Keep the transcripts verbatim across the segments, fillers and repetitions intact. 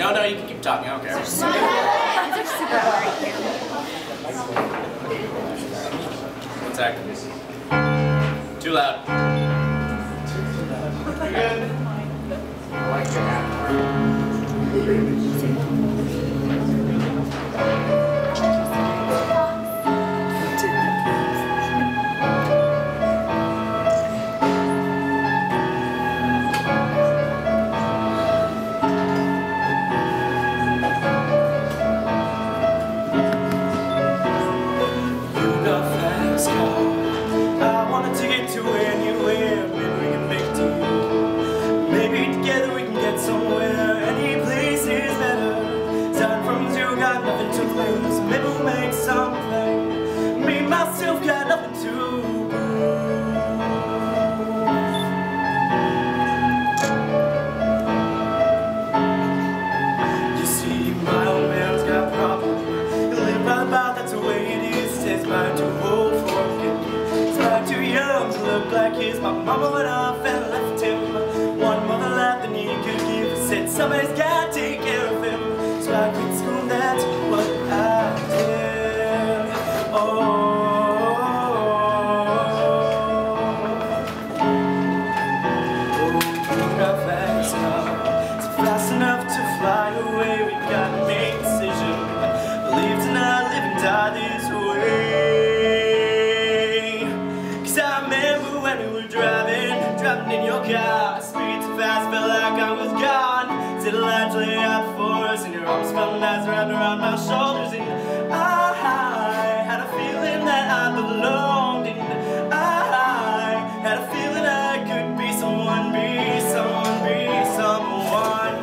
No, no, you can keep talking. I don't care. These are super boring here. One sec. Too loud. You good? I like the hat. I wanted to get to anywhere, maybe we can make do. Maybe together we can get somewhere. Any place is better. Starting from zero, got nothing to lose. Maybe we'll make something. Me, myself, got nothing to lose. You see, my old man's got problems. You live right about, that's the way it is. Says mine too old for too young to look like his. My mama went off and left him. One mother left and he could give. Said somebody's gotta take care of him. So I quit school, that's what I did. Oh, oh, you got fast car. It's fast enough to fly away. We gotta make a decision. Live tonight, live and die this way. When we were driving, driving in your car, speed so fast, felt like I was gone. Till the lights lay out before us, and your arms felt nice wrapped around my shoulders. And I had a feeling that I belonged, and I had a feeling I could be someone, be someone, be someone.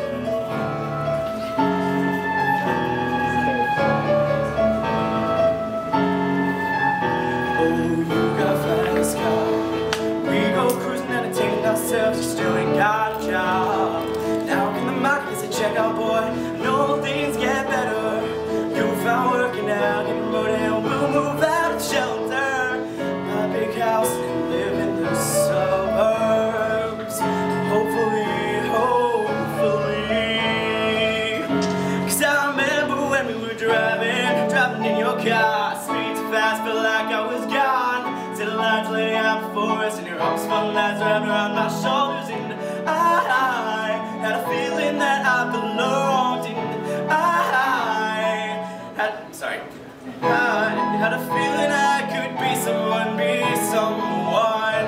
Oh, you got fast car. You still ain't got a job. Now in the market is a checkout boy. I know things get better. You found working out, getting promoted, and we'll move out of shelter. My big house and live in the suburbs. Hopefully, hopefully. Cause I remember when we were driving, driving in your car. Speed so fast, felt like I was gone. Till the lights lay out before us, and your arms felt nice wrapped around my shoulders. And I had a feeling that I belonged. And I had, sorry, I had a feeling I could be someone, be someone.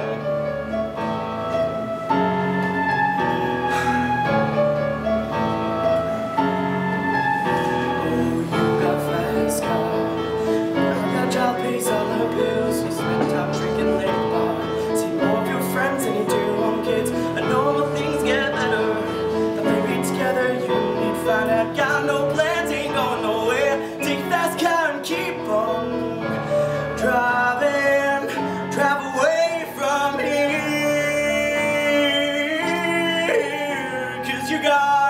Oh, you got fast car. I got job, pays all the bills. You spend time drinking late at the bar. See more of your friends than you do on kids. I know when things get better, that maybe together you need to find out. Got no plans, ain't going nowhere. Take a fast car and keep on driving. Drive away from here, cause you got